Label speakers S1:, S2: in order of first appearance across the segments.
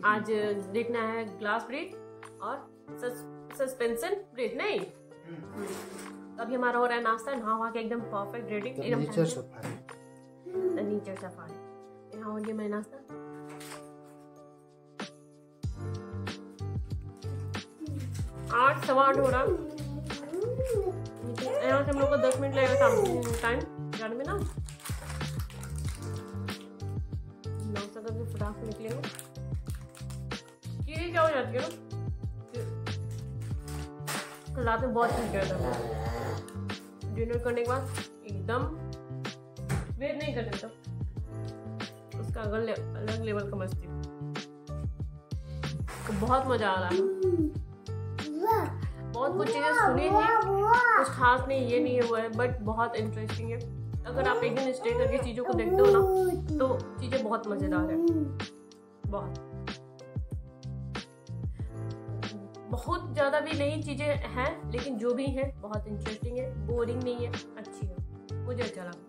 S1: आज देखना है ग्लास ब्रिज और सस्पेंशन ब्रिज नहीं। तो अभी हमारा हो रहा है नाश्ता, नहा के एकदम परफेक्ट रेडी, एकदम नेचर सफारी। यहाँ हो गया मैं नाश्ता। 8 सवा 8 हो रहा। यहाँ से हम लोग को 10 मिनट लगेगा टाइम जाने में ना। नाश्ता करके फटाक से निकलेगा। चीज़ें क्या हो जाती है ना, रात में बहुत ठीक रहता है। डिनर करने के बाद एकदम वेट नहीं कर देता, उसका अलग लेवल का मस्ती। तो बहुत मजा आ रहा है। बहुत कुछ चीजें सुनी हैं, कुछ खास नहीं, ये नहीं हुआ है, बट बहुत इंटरेस्टिंग है। अगर आप एक दिन स्टे करके चीजों को देखते हो ना तो चीजें बहुत मजेदार है। बहुत ज्यादा भी नहीं चीजें हैं, लेकिन जो भी है बहुत इंटरेस्टिंग है, बोरिंग नहीं है, अच्छी है, मुझे अच्छा लगा।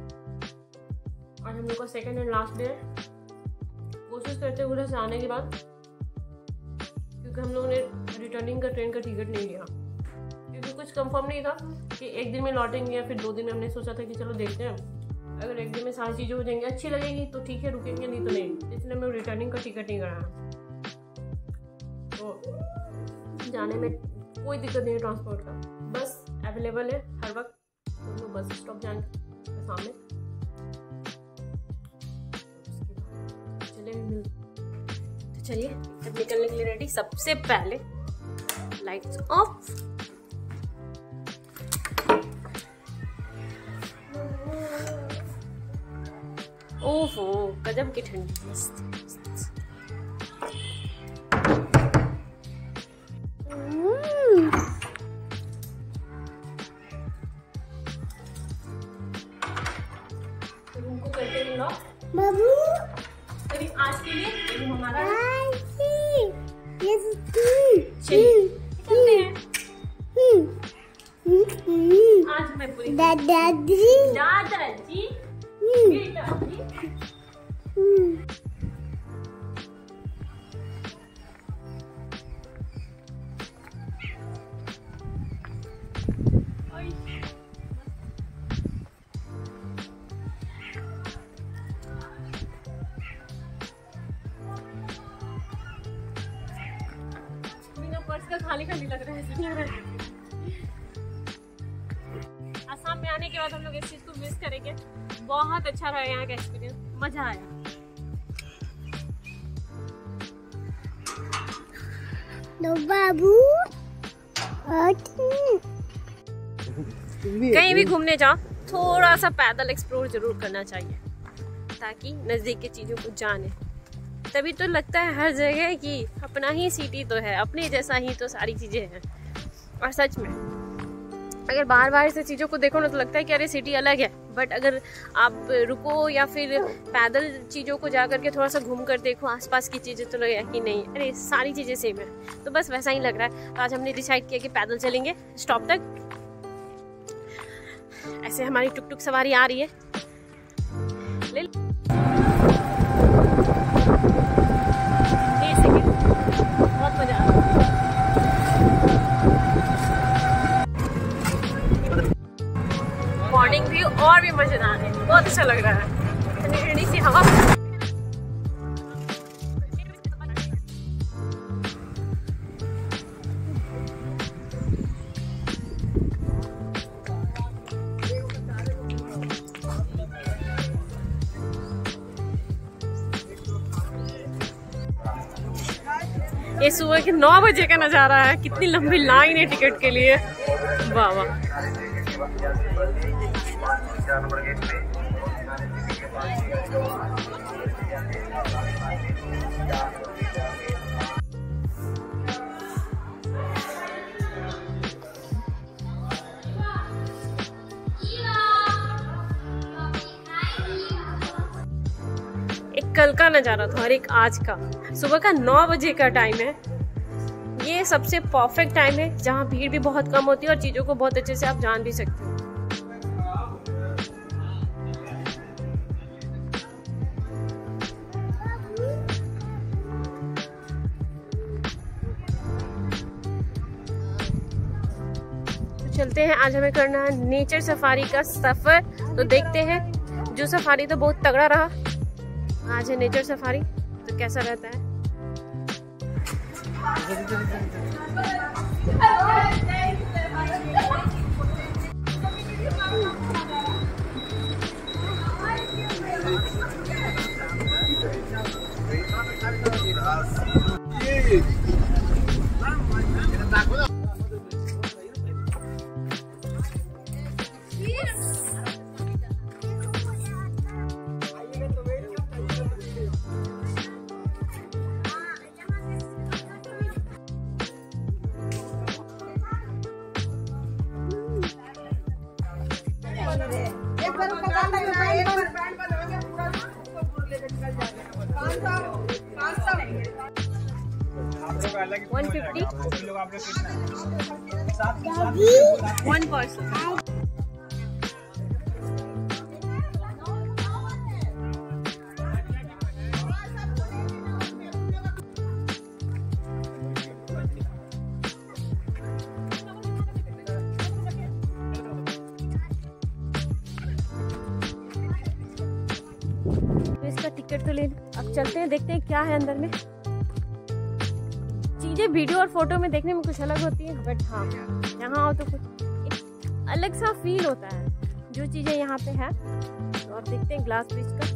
S1: आज हम लोग का सेकंड एंड लास्ट डे है। कोशिश करते हैं उधर से आने के बाद, क्योंकि हम लोगों ने रिटर्निंग का ट्रेन का टिकट नहीं लिया, क्योंकि कुछ कंफर्म नहीं था कि एक दिन में लौटेंगे या फिर 2 दिन में। हमने सोचा था कि चलो देखते हैं, अगर एक दिन में सारी चीज़ें हो जाएंगी, अच्छी लगेगी तो ठीक है रुकेंगे, नहीं तो नहीं। इसलिए हमने रिटर्निंग का टिकट नहीं कराया। तो जाने में कोई दिक्कत नहीं है, ट्रांसपोर्ट का बस अवेलेबल है हर वक्त। हम लोग बस स्टॉप जाएंगे सामने, चलिए तब निकलने के लिए रेडी। सबसे पहले लाइट्स ऑफ। ओहो गजब की ठंडी। रूम को करते हैं लॉक बाबू। आज के लिए हमारा आज मैं पूरी दादाजी खाली खाली लग रहा है। असम में आने के बाद हम लोग इस चीज को मिस करेंगे। बहुत अच्छा रहा यहाँ का एक्सपीरियंस, मजा आया। बाबू कहीं भी घूमने जाओ थोड़ा सा पैदल एक्सप्लोर जरूर करना चाहिए, ताकि नजदीक की चीजों को जाने। तभी तो लगता है हर जगह कि अपना ही सिटी तो है, अपने जैसा ही तो सारी चीज़ें हैं। और सच में अगर बाहर बाहर से चीज़ों को देखो ना तो लगता है कि अरे सिटी अलग है, बट अगर आप रुको या फिर पैदल चीज़ों को जा करके थोड़ा सा घूम कर देखो आसपास की चीज़ें, तो लगेगा कि नहीं अरे सारी चीज़ें सेम है। तो बस वैसा ही लग रहा है। तो आज हमने डिसाइड किया कि पैदल चलेंगे स्टॉप तक। ऐसे हमारी टुक टुक सवारी आ रही है। बहुत मजा आ रहा है। मॉर्निंग व्यू और भी मजेदार है, बहुत अच्छा लग रहा है। ठंडी ठंडी सी हवा। ये सुबह के 9 बजे का नज़ारा है। कितनी लंबी लाइन है टिकट के लिए, वाह वाह। एक कल का नज़ारा था और एक आज का। सुबह का 9 बजे का टाइम है। ये सबसे परफेक्ट टाइम है जहाँ भीड़ भी बहुत कम होती है और चीज़ों को बहुत अच्छे से आप जान भी सकते हो। चलते हैं। आज हमें करना है नेचर सफारी का सफर, तो देखते हैं। जो सफारी तो बहुत तगड़ा रहा, आज है नेचर सफारी, तो कैसा रहता है। One person. इसका टिकट तो ले, अब चलते हैं, देखते हैं क्या है अंदर में। चीजें वीडियो और फोटो में देखने में कुछ अलग होती है, बट हाँ यहाँ आओ तो कुछ एक अलग सा फील होता है जो चीजें यहाँ पे है। तो अब देखते हैं ग्लास ब्रिज का।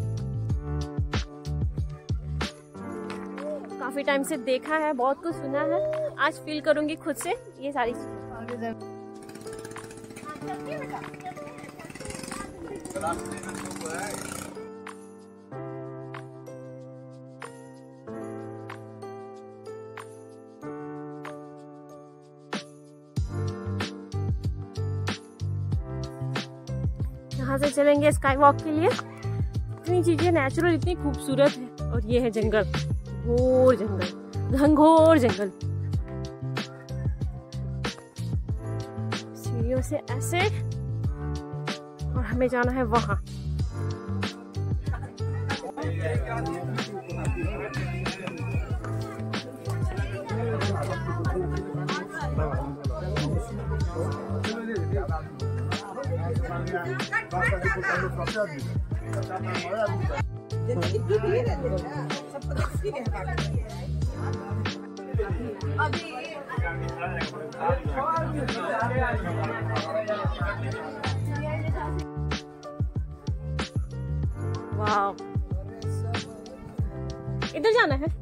S1: काफी टाइम से देखा है, बहुत कुछ सुना है, आज फील करूंगी खुद से ये सारी चीजें। यहाँ से चलेंगे स्काई वॉक के लिए। इतनी चीजें नेचुरल, इतनी खूबसूरत है, और ये है जंगल, घोर जंगल, घनघोर जंगल। सीढ़ियों से ऐसे, और हमें जाना है वहां। वाह, इधर जाना है।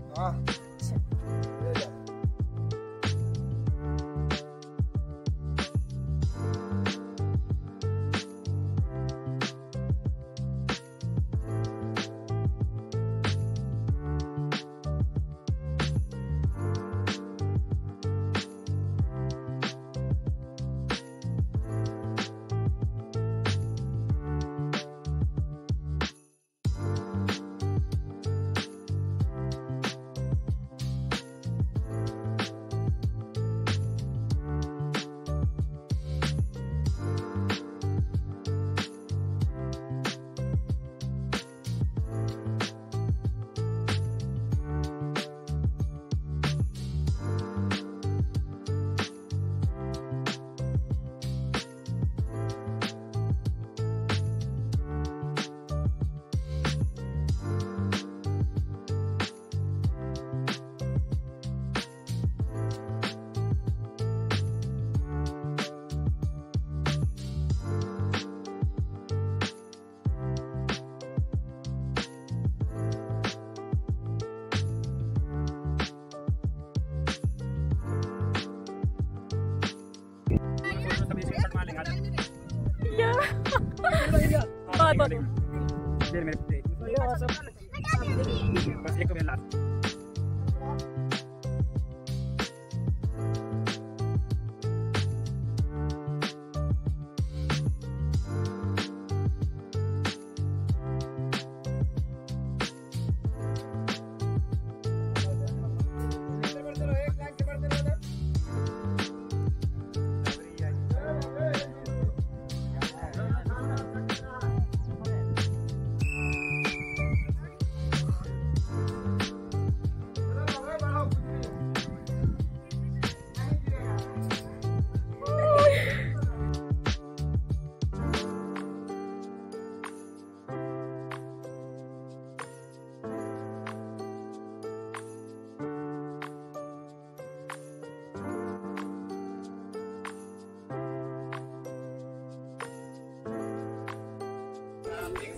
S2: बस एक तो लास्ट।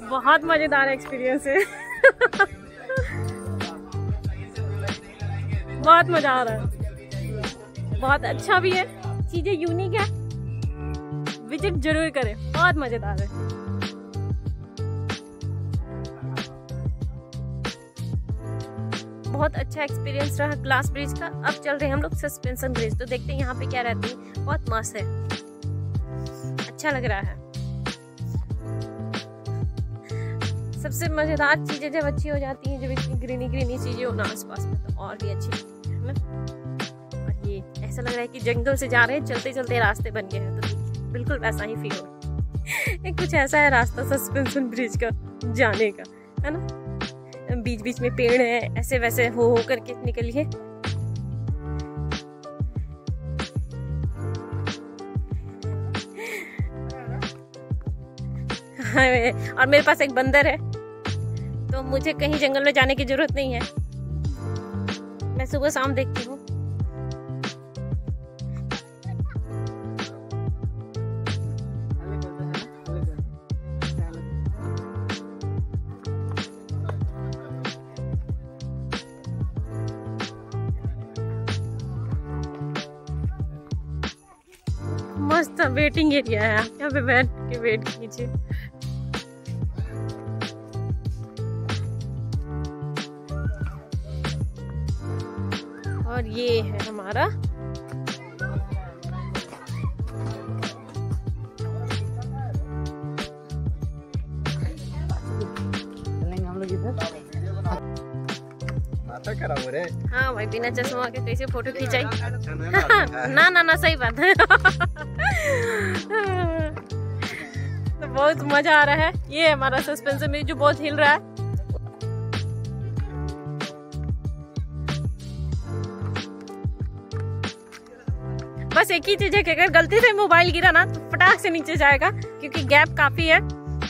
S1: बहुत मजेदार एक्सपीरियंस है। बहुत मजा आ रहा है, बहुत अच्छा भी है, चीजें यूनिक है, विजिट जरूर करें, बहुत मजेदार है। बहुत अच्छा एक्सपीरियंस रहा ग्लास ब्रिज का। अब चल रहे हैं हम लोग सस्पेंशन ब्रिज, तो देखते हैं यहाँ पे क्या रहती है। बहुत मस्त है, अच्छा लग रहा है। सबसे मजेदार चीजें जब अच्छी हो जाती हैं, जब इतनी ग्रीनी ग्रीनी चीजें हो ना आसपास में, तो और भी अच्छी लगती है ना। और ये ऐसा लग रहा है कि जंगल से जा रहे हैं, चलते चलते रास्ते बन गए हैं, तो बिल्कुल वैसा ही फील हो। कुछ ऐसा है रास्ता सस्पेंशन ब्रिज का जाने का, है ना। बीच बीच में पेड़ है, ऐसे वैसे हो करके निकलिए। और मेरे पास एक बंदर है, तो मुझे कहीं जंगल में जाने की जरूरत नहीं है। मैं सुबह शाम देखती हूँ। मस्त वेटिंग एरिया है, आप यहाँ पे बैठ के वेट कीजिए। और ये है हमारा
S2: हम लोग इधर करा हो रे।
S1: हाँ भाई, बिना चश्मा के कैसे फोटो खिंचाई। ना ना ना, सही बात है। तो बहुत मजा आ रहा है। ये हमारा सस्पेंशन ब्रिज जो बहुत हिल रहा है। बस एक ही चीज है कि अगर गलती से मोबाइल गिरा ना तो फटाक से नीचे जाएगा, क्योंकि गैप काफी है।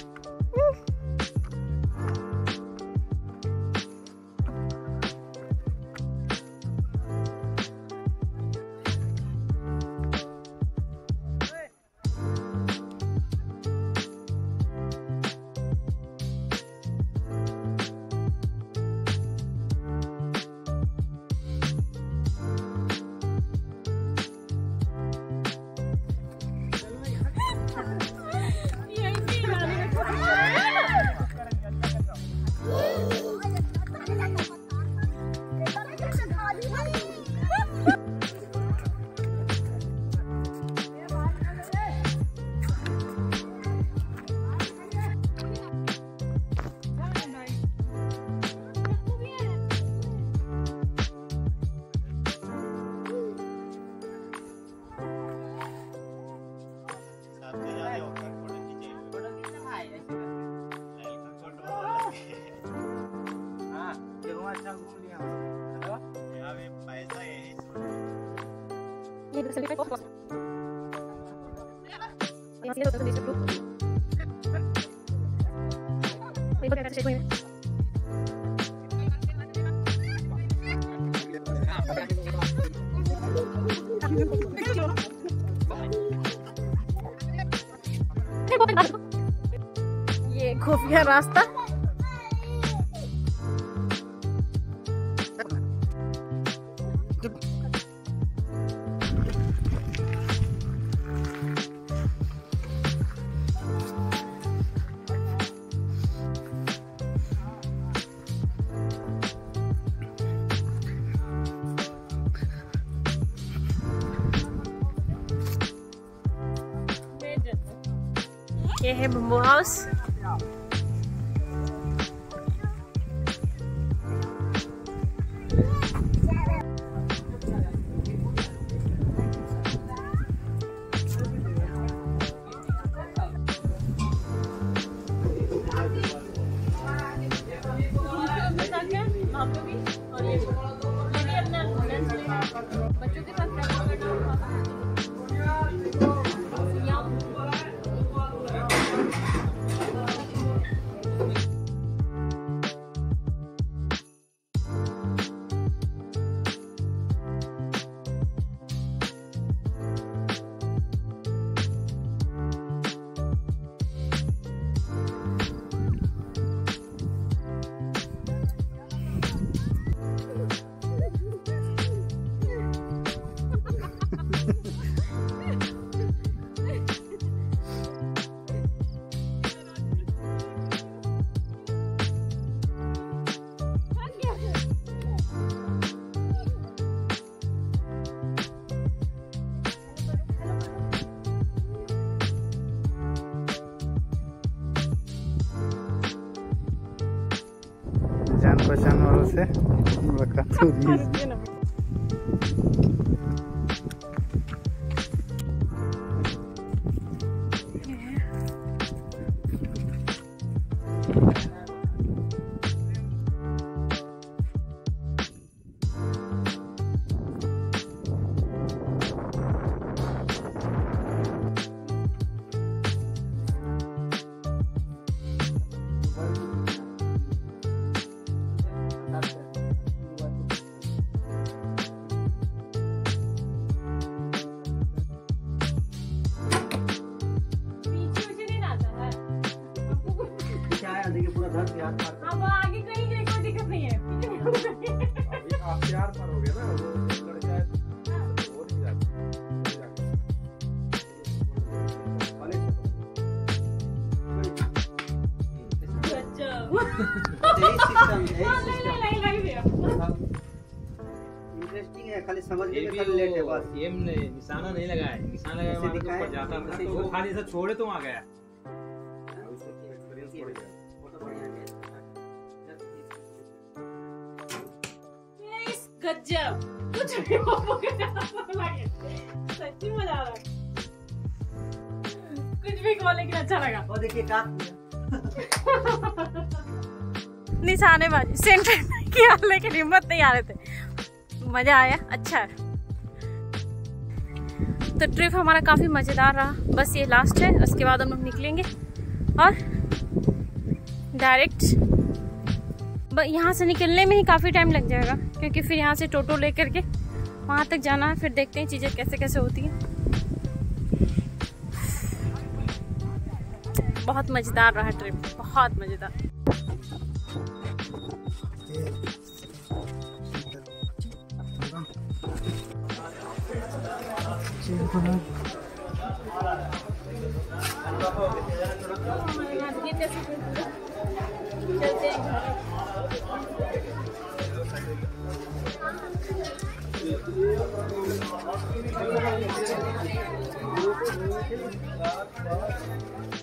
S1: ये खुफिया रास्ता ये है बम्बू हाउस। बच्चों के साथ
S2: पहचान वालों से मुलाकात होगी। देखिए पूरा घर प्यार पर।
S1: अब आगे कहीं गए कोई दिक्कत नहीं है।
S3: अभी आप प्यार पर हो गया ना, वो लड़ जाए तो हो नहीं जाता।
S2: इंटरेस्टिंग है, खाली समझने में खाली लेट है बस।
S4: ये निशाना नहीं लगाया, निशाना लगाया मानो तो ऊपर जाता था, वो खाली से छोड़े तो आ गया।
S1: गजब, कुछ भी सच्ची मजा आ रहा है। कुछ भी कहो लेकिन अच्छा लगा।
S2: और देखिए का
S1: निशानेबाजी सेंटर किया लेकिन हिम्मत नहीं आ रहे थे। मजा आया, अच्छा है। तो ट्रिप हमारा काफी मजेदार रहा। बस ये लास्ट है, उसके बाद हम लोग निकलेंगे और डायरेक्ट यहाँ से निकलने में ही काफ़ी टाइम लग जाएगा, क्योंकि फिर यहाँ से टोटो लेकर के वहाँ तक जाना है। फिर देखते हैं चीज़ें कैसे कैसे होती हैं। बहुत मज़ेदार रहा ट्रिप, बहुत मज़ेदार। चलते हैं।